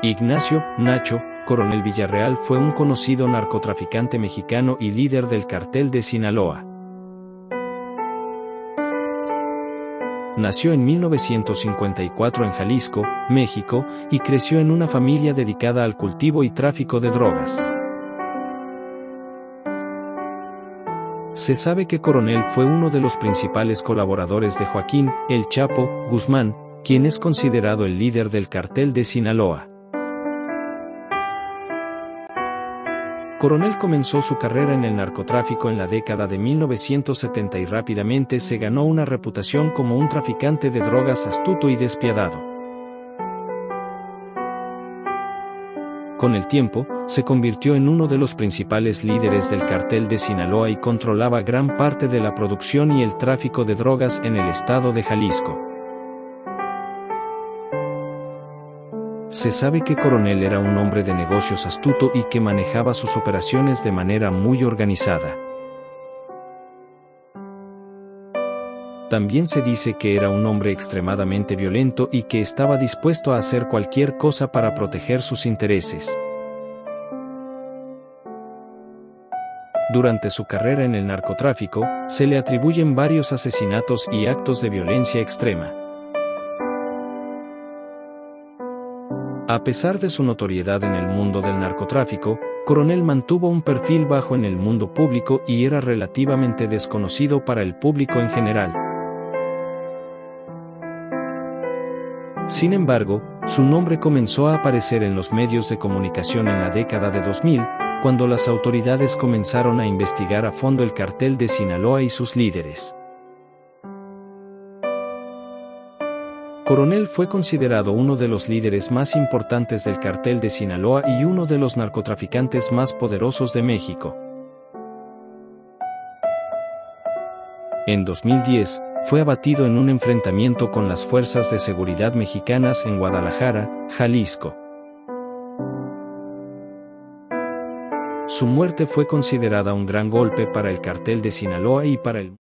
Ignacio Nacho Coronel Villarreal fue un conocido narcotraficante mexicano y líder del Cartel de Sinaloa. Nació en 1954 en Jalisco, México, y creció en una familia dedicada al cultivo y tráfico de drogas. Se sabe que Coronel fue uno de los principales colaboradores de Joaquín El Chapo Guzmán, quien es considerado el líder del Cartel de Sinaloa. Coronel comenzó su carrera en el narcotráfico en la década de 1970 y rápidamente se ganó una reputación como un traficante de drogas astuto y despiadado. Con el tiempo, se convirtió en uno de los principales líderes del Cartel de Sinaloa y controlaba gran parte de la producción y el tráfico de drogas en el estado de Jalisco. Se sabe que Coronel era un hombre de negocios astuto y que manejaba sus operaciones de manera muy organizada. También se dice que era un hombre extremadamente violento y que estaba dispuesto a hacer cualquier cosa para proteger sus intereses. Durante su carrera en el narcotráfico, se le atribuyen varios asesinatos y actos de violencia extrema. A pesar de su notoriedad en el mundo del narcotráfico, Coronel mantuvo un perfil bajo en el mundo público y era relativamente desconocido para el público en general. Sin embargo, su nombre comenzó a aparecer en los medios de comunicación en la década de 2000, cuando las autoridades comenzaron a investigar a fondo el Cartel de Sinaloa y sus líderes. Coronel fue considerado uno de los líderes más importantes del Cartel de Sinaloa y uno de los narcotraficantes más poderosos de México. En 2010, fue abatido en un enfrentamiento con las fuerzas de seguridad mexicanas en Guadalajara, Jalisco. Su muerte fue considerada un gran golpe para el Cartel de Sinaloa y para el